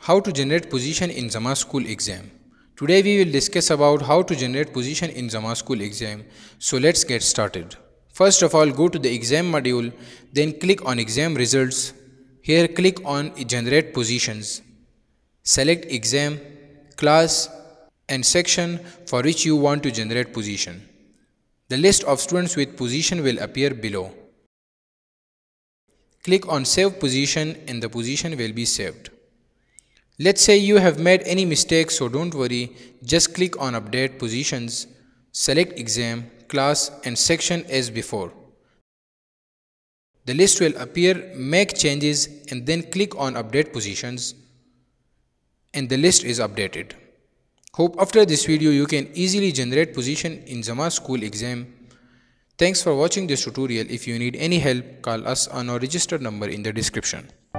How to generate position in Zama School exam. Today we will discuss about how to generate position in Zama School exam. So let's get started. First of all, go to the exam module, then click on exam results. Here click on generate positions. Select exam, class and section for which you want to generate position. The list of students with position will appear below. Click on save position and the position will be saved. Let's say you have made any mistakes, so don't worry, just click on update positions, select exam, class and section as before. The list will appear, make changes and then click on update positions and the list is updated. Hope after this video you can easily generate position in Zama School exam. Thanks for watching this tutorial. If you need any help, call us on our registered number in the description.